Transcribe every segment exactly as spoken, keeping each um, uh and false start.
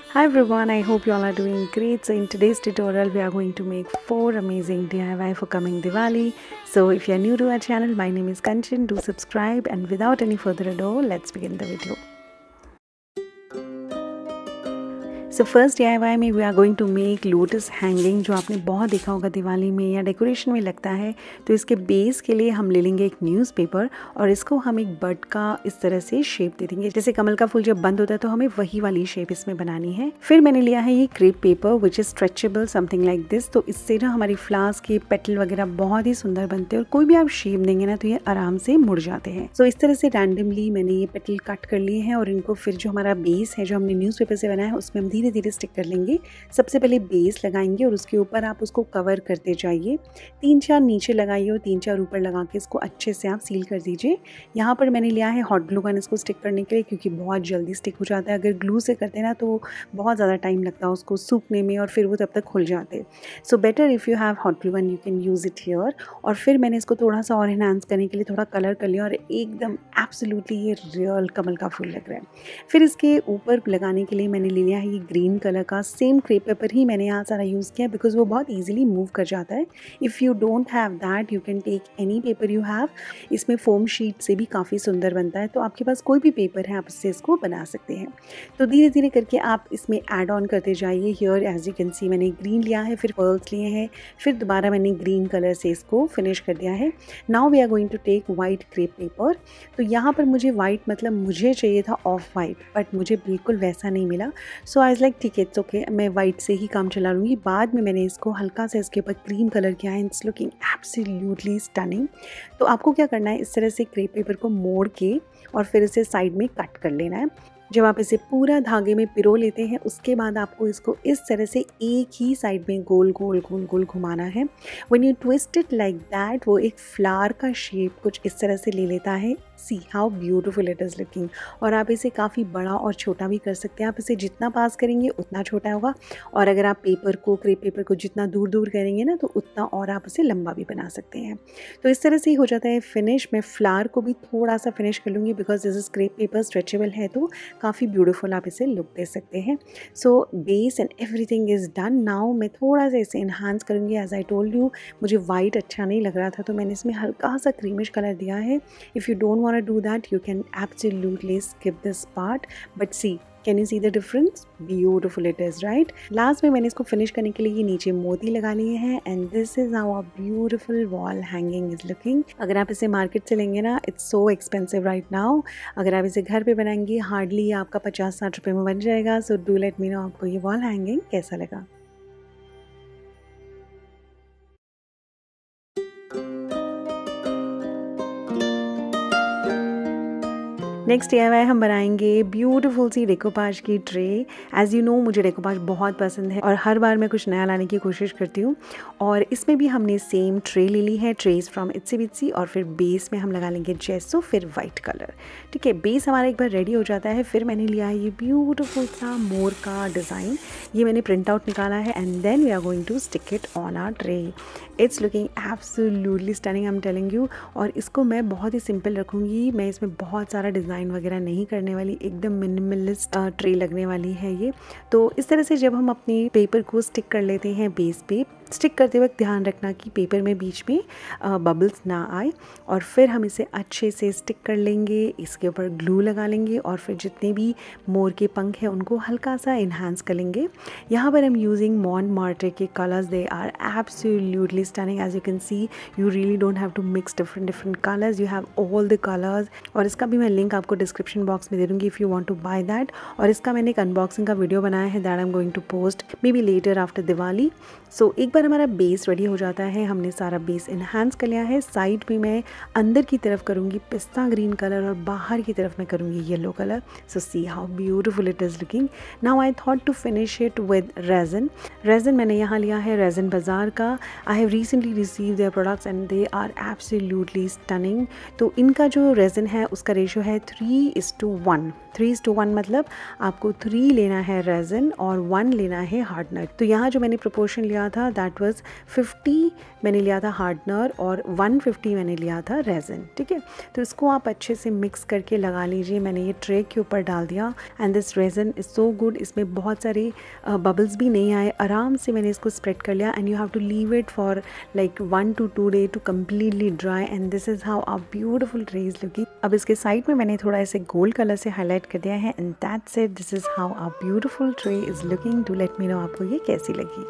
Hi everyone, I hope you all are doing great. So in today's tutorial we are going to make four amazing D I Y for coming Diwali. So if you are new to our channel, my name is Kanchan. Do subscribe, and without any further ado, let's begin the video. So first D I Y में we are going to make lotus hanging, जो आपने बहुत देखा होगा दिवाली में या decoration में लगता है। तो इसके बेस के लिए हम ले लेंगे एक न्यूज़पेपर और इसको हम एक बर्ड का इस तरह से शेप दे देंगे। जैसे कमल का फूल जब बंद होता है तो हमें वही वाली शेप इसमें बनानी है। फिर मैंने लिया है ये crepe paper which is stretchable, something like this. तो इससे ना हमारी फ्लावर्स के पेटल वगैरह बहुत ही सुंदर बनते हैं और कोई भी आप शेप देंगे ना तो ये आराम से मुड़ जाते हैं। सो so, इस तरह से रैंडमली मैंने ये पेटल कट कर लिए हैं और इनको फिर जो हमारा बेस है जो हमने न्यूज़पेपर से बनाया है उसमें हम धीरे धीरे स्टिक कर लेंगे। सबसे पहले बेस लगाएंगे और उसके ऊपर आप उसको कवर करते जाइए। तीन चार नीचे लगाइए और तीन चार ऊपर लगा के इसको अच्छे से आप सील कर दीजिए। यहाँ पर मैंने लिया है हॉट ग्लू गन इसको स्टिक करने के लिए, क्योंकि बहुत जल्दी स्टिक हो जाता है। अगर ग्लू से करते हैं ना तो बहुत ज़्यादा टाइम लगता है उसको सूखने में और फिर वो तब तक खुल जाते। So better if you have hot glue gun you can use it here. और फिर मैंने इसको थोड़ा सा और एनहांस करने के लिए थोड़ा कलर कर लिया और एकदम एब्सोल्युटली ये रियल कमल का फूल लग रहा है। फिर इसके ऊपर लगाने के लिए मैंने ले लिया है ये ग्रीन कलर का सेम क्रेप पेपर ही मैंने यहाँ सारा यूज़ किया बिकॉज वो बहुत इजीली मूव कर जाता है। If you don't have that you can take any paper you have. इसमें फोम शीट से भी काफ़ी सुंदर बनता है, तो आपके पास कोई भी पेपर है आप इससे इसको बना सकते हैं। तो धीरे धीरे करके आप इसमें ऐड ऑन करते जाइए। Here as you can see मैंने ग्रीन लिया है, फिर पर्ल्स लिए हैं, फिर दोबारा मैंने ग्रीन कलर से इसको फिनिश कर दिया है। Now we are going to take white crepe paper. तो यहाँ पर मुझे वाइट मतलब मुझे चाहिए था ऑफ वाइट, बट मुझे बिल्कुल वैसा नहीं मिला। सो आई वाज लाइक ठीक है इट्स ओके, मैं वाइट से ही काम चला लूँगी। बाद में मैंने इसको हल्का सा इसके ऊपर क्रीम कलर किया है। It's looking absolutely stunning. तो आपको क्या करना है, इस तरह से क्रेप पेपर को मोड़ के और फिर इसे साइड में कट कर लेना है। जब आप इसे पूरा धागे में पिरो लेते हैं उसके बाद आपको इसको इस तरह से एक ही साइड में गोल गोल गोल गोल घुमाना है। When you twist it like that वो एक फ्लावर का शेप कुछ इस तरह से ले लेता है। See how beautiful it is looking. और आप इसे काफ़ी बड़ा और छोटा भी कर सकते हैं। आप इसे जितना पास करेंगे उतना छोटा होगा, और अगर आप पेपर को क्रेप पेपर को जितना दूर दूर करेंगे ना तो उतना और आप इसे लंबा भी बना सकते हैं। तो इस तरह से ही हो जाता है फिनिश। मैं फ्लावर को भी थोड़ा सा फिनिश कर लूँगी because this is crepe paper, stretchable है तो काफ़ी ब्यूटीफुल आप इसे लुक दे सकते हैं। So base and everything is done. Now मैं थोड़ा सा इसे इन्हांस करूँगी। एज आई टोल्ड यू मुझे वाइट अच्छा नहीं लग रहा था तो मैंने इसमें हल्का सा क्रीमिश कलर दिया है। If you don't want to do that you can absolutely skip this part, but see, can you see the difference? Beautiful it is, right? Last में मैंने इसको फिनिश करने के लिए ये नीचे मोती लगा लिए हैं and this is how a beautiful wall hanging is looking. अगर आप इसे मार्केट से लेंगे ना it's so expensive right now. अगर आप इसे घर पे बनाएंगे हार्डली आपका पचास साठ रुपये में बन जाएगा। So do let me know आपको ये वॉल हैंगिंग कैसा लगा। नेक्स्ट डी आई वाई हम बनाएंगे ब्यूटीफुल सी डेकोपाज की ट्रे। एज़ यू नो मुझे डेकोपाज बहुत पसंद है और हर बार मैं कुछ नया लाने की कोशिश करती हूँ। और इसमें भी हमने सेम ट्रे ले ली है, ट्रेस फ्रॉम इट्सी बिट्सी। और फिर बेस में हम लगा लेंगे जेसो, फिर वाइट कलर। ठीक है, बेस हमारा एक बार रेडी हो जाता है। फिर मैंने लिया है ये ब्यूटीफुल सा मोर का डिज़ाइन, ये मैंने प्रिंट आउट निकाला है and then we are going to stick it on our tray. It's looking absolutely stunning, I am telling you. और इसको मैं बहुत ही सिंपल रखूँगी, मैं इसमें बहुत सारा डिज़ाइन वगैरह नहीं करने वाली, एकदम मिनिमलिस्ट ट्रे लगने वाली है ये। तो इस तरह से जब हम अपनी पेपर को स्टिक कर लेते हैं बेस पे, स्टिक करते वक्त ध्यान रखना कि पेपर में बीच में बबल्स ना आए। और फिर हम इसे अच्छे से स्टिक कर लेंगे, इसके ऊपर ग्लू लगा लेंगे और फिर जितने भी मोर के पंख हैं उनको हल्का सा इन्हांस कर लेंगे। यहाँ पर हम यूजिंग मॉन्टमार्टे के colours, they are absolutely stunning. As you can see you really don't have to mix different different colours, you have all the colours. और इसका भी मैं लिंक आपको डिस्क्रिप्शन बॉक्स में दे दूँगी if you want to buy that. और इसका मैंने एक अनबॉक्सिंग का वीडियो बनाया है that I am going to post maybe later after Diwali. So एक बार हमारा बेस रेडी हो जाता है, हमने सारा बेस इन्हांस कर लिया है। साइड में मैं अंदर की तरफ करूँगी पिस्ता ग्रीन कलर और बाहर की तरफ मैं करूँगी yellow colour. So see how beautiful it is looking. Now I thought to finish it with resin. Resin मैंने यहाँ लिया है रेजन बाज़ार का। I have recently receive their products and they are absolutely stunning. तो इनका जो रेजन है उसका रेशो है three is to one. Three is to one मतलब आपको थ्री लेना है रेजन और वन लेना है हार्डनर। तो यहाँ जो मैंने प्रोपोर्शन लिया था दैट दैट वाज फिफ्टी मैंने लिया था हार्डनर और वन फिफ्टी मैंने लिया था रेजिन, ठीक है। तो इसको आप अच्छे से मिक्स करके लगा लीजिए। मैंने ये ट्रे के ऊपर डाल दिया and this resin is so good, इसमें बहुत सारे बबल्स भी नहीं आए, आराम से मैंने इसको स्प्रेड कर लिया and you have to leave it for like one to two day to completely dry and this is how a beautiful tray is looking. अब इसके साइड में मैंने थोड़ा ऐसे गोल्ड कलर से हाईलाइट कर दिया है and that's it, this is how a beautiful tray is looking. Do let me know आपको ये कैसी लगी।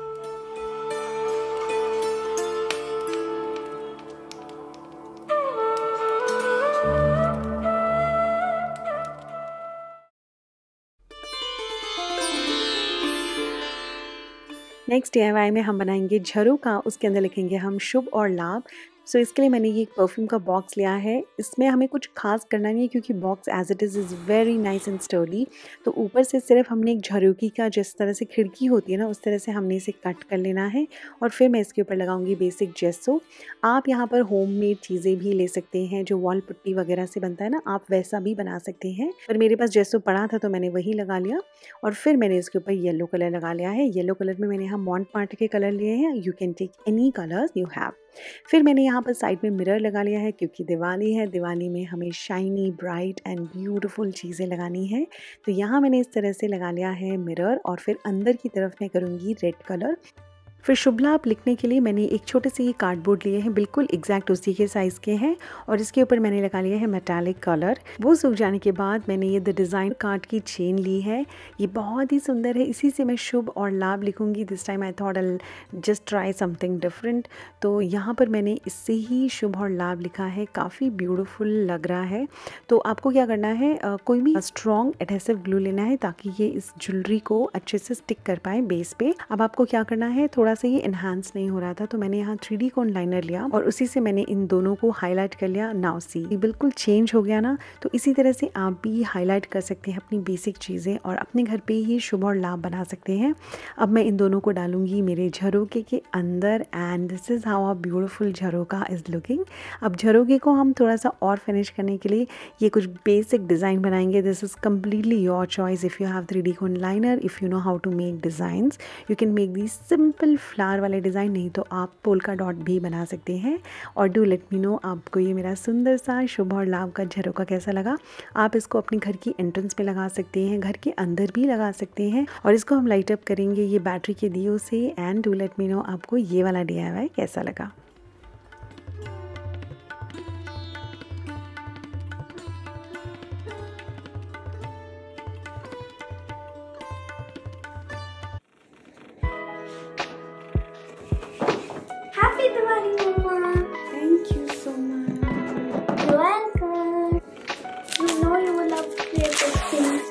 नेक्स्ट डी आई वाई में हम बनाएंगे झरोका, उसके अंदर लिखेंगे हम शुभ और लाभ। सो so, इसके लिए मैंने ये एक परफ्यूम का बॉक्स लिया है। इसमें हमें कुछ खास करना नहीं है क्योंकि box as it is is very nice and sturdy. तो ऊपर से सिर्फ हमने एक झरोकी का जिस तरह से खिड़की होती है ना, उस तरह से हमने इसे कट कर लेना है और फिर मैं इसके ऊपर लगाऊंगी बेसिक जेसो। आप यहाँ पर होममेड चीज़ें भी ले सकते हैं, जो वॉल पुट्टी वगैरह से बनता है ना, आप वैसा भी बना सकते हैं। पर मेरे पास जेसो पड़ा था तो मैंने वही लगा लिया और फिर मैंने इसके ऊपर येलो कलर लगा लिया है। येलो कलर में मैंने यहाँ मॉन्टमार्ट के कलर लिए हैं, you can take any colours you have. फिर मैंने यहाँ पर साइड में मिरर लगा लिया है क्योंकि दिवाली है, दिवाली में हमें शाइनी ब्राइट एंड ब्यूटीफुल चीज़ें लगानी है। तो यहाँ मैंने इस तरह से लगा लिया है मिरर और फिर अंदर की तरफ मैं करूँगी रेड कलर। फिर शुभ लाभ लिखने के लिए मैंने एक छोटे से ये कार्डबोर्ड लिए हैं, बिल्कुल एग्जैक्ट उसी के साइज़ के हैं और इसके ऊपर मैंने लगा लिया है मेटालिक कलर। वो सूख जाने के बाद मैंने ये द डिज़ाइन कार्ड की चेन ली है, ये बहुत ही सुंदर है, इसी से मैं शुभ और लाभ लिखूंगी। This time I thought I just try something different. तो यहाँ पर मैंने इससे ही शुभ और लाभ लिखा है, काफ़ी ब्यूटीफुल लग रहा है। तो आपको क्या करना है, आ, कोई भी स्ट्रॉन्ग एडहेसिव ग्लू लेना है ताकि ये इस ज्वेलरी को अच्छे से स्टिक कर पाए बेस पे। अब आपको क्या करना है, थोड़ा से ये इन्हांस नहीं हो रहा था तो मैंने यहाँ थ्री डी कॉन लाइनर लिया और उसी से मैंने इन दोनों को हाईलाइट कर लिया। नाउ सी ये बिल्कुल चेंज हो गया ना। तो इसी तरह से आप भी हाईलाइट कर सकते हैं अपनी बेसिक चीज़ें और अपने घर पे ही शुभ और लाभ बना सकते हैं। अब मैं इन दोनों को डालूंगी मेरे झरोके के अंदर and this is how a beautiful झरोका इज़ लुकिंग। अब झरोके को हम थोड़ा सा और फिनिश करने के लिए ये कुछ बेसिक डिज़ाइन बनाएंगे। This is completely your choice. If you have three D cone liner, if you know how to make designs, you can make the simple flower वाले डिज़ाइन, नहीं तो आप पोल्का डॉट भी बना सकते हैं। और डू लेट मी नो आपको ये मेरा सुंदर सा शुभ और लाभ का झरोका कैसा लगा। आप इसको अपने घर की एंट्रेंस पे लगा सकते हैं, घर के अंदर भी लगा सकते हैं और इसको हम लाइट अप करेंगे ये बैटरी के दियों से। And do let me know आपको ये वाला डी आई वाई कैसा लगा। Happy Diwali, Mama. Thank you so much. You're welcome. You know you will love creative things.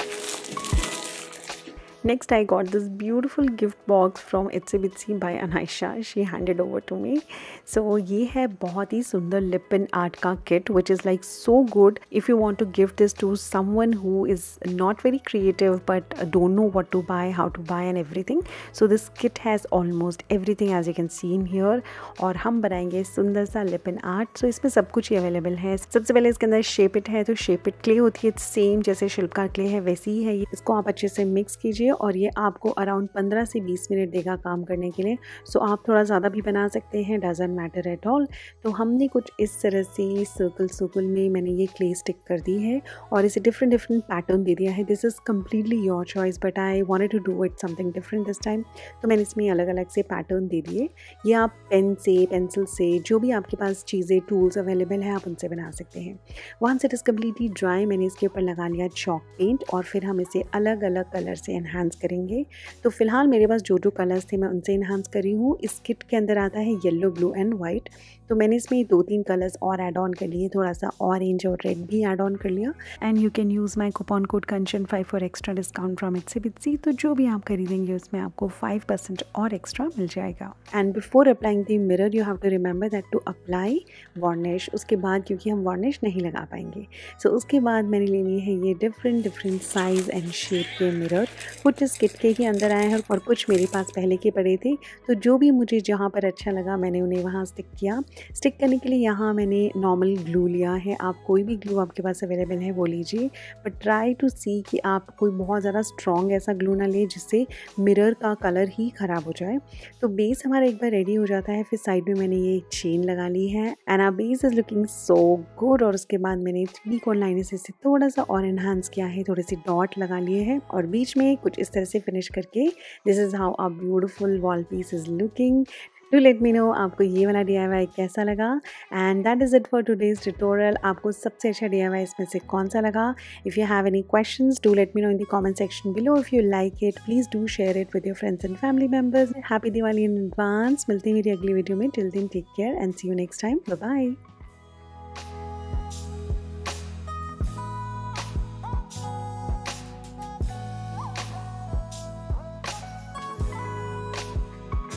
Next, I got this beautiful gift box from Itsy Bitsy by Anaisha. She handed over to me. So ये है बहुत ही सुंदर lip and art का kit, which is like so good if you want to give this to someone who is not very creative but don't know what to buy, how to buy and everything. So this kit has almost everything as you can see in here. और हम बनाएंगे सुंदर सा lip and art. So इसमें सब कुछ ही available है। सबसे पहले इसके अंदर शेप इट है, तो शेप इट क्ले होती है, सेम जैसे शिल्पकार क्ले है वैसी ही है ये। इसको आप अच्छे से मिक्स कीजिए और ये आपको अराउंड पंद्रह से बीस मिनट देगा काम करने के लिए। सो so, आप थोड़ा ज़्यादा भी बना सकते हैं, डजंट मैटर एट ऑल। तो हमने कुछ इस तरह से सर्कल सर्कल में मैंने ये क्ले स्टिक कर दी है और इसे डिफरेंट डिफरेंट पैटर्न दे दिया है। This is completely your choice but I wanted to do it something different this time. तो मैंने इसमें अलग अलग से पैटर्न दे दिए। ये आप पेन से, पेंसिल से, जो भी आपके पास चीज़ें टूल्स अवेलेबल हैं आप उनसे बना सकते हैं। Once it is completely dry मैंने इसके ऊपर लगा लिया चॉक पेंट और फिर हम इसे अलग अलग कलर से एनहांस करेंगे। तो फिलहाल मेरे पास जो जो कलर्स थे मैं उनसे इन्हांस कर रही हूँ। इस किट के अंदर आता है येलो, ब्लू एंड वाइट। तो मैंने इसमें दो तीन कलर्स और ऐड ऑन कर लिए, थोड़ा सा ऑरेंज और रेड भी ऐड ऑन कर लिया। And you can use my coupon code Kanchan five for extra discount from Itsy Bitsy. तो जो भी आप खरीदेंगे उसमें आपको फाइव परसेंट और एक्स्ट्रा मिल जाएगा। And before applying the mirror you have to remember that to apply varnish. उसके बाद क्योंकि हम वार्निश नहीं लगा पाएंगे, सो so, उसके बाद मैंने ले लिए है ये different different size and shape के मिरर। कुछ इस किट के ही अंदर आए हैं और कुछ मेरे पास पहले के पड़े थे। तो जो भी मुझे जहाँ पर अच्छा लगा मैंने उन्हें वहाँ स्टिक किया। स्टिक करने के लिए यहाँ मैंने नॉर्मल ग्लू लिया है, आप कोई भी ग्लू आपके पास अवेलेबल है वो लीजिए, बट ट्राई टू सी कि आप कोई बहुत ज़्यादा स्ट्रॉन्ग ऐसा ग्लू ना ले जिससे मिरर का कलर ही ख़राब हो जाए। तो बेस हमारा एक बार रेडी हो जाता है, फिर साइड में मैंने ये एक चेन लगा ली है and our base is looking so good. और उसके बाद मैंने थ्री कोन लाइनर से इसे थोड़ा सा और एनहांस किया है, थोड़े से डॉट लगा लिए हैं और बीच में कुछ इस तरह से फिनिश करके this is how a beautiful wall piece is looking. Do let me know आपको ये वाला डी आई वाई कैसा लगा and that is it for today's tutorial. आपको सबसे अच्छा डी आई वाई इसमें से कौन सा लगा? If you have any questions do let me know in the comment section below. If you like it please do share it with your friends and family members. Happy Diwali in advance. मिलते हैं मेरी अगली video में। Till then take care and see you next time. Bye bye.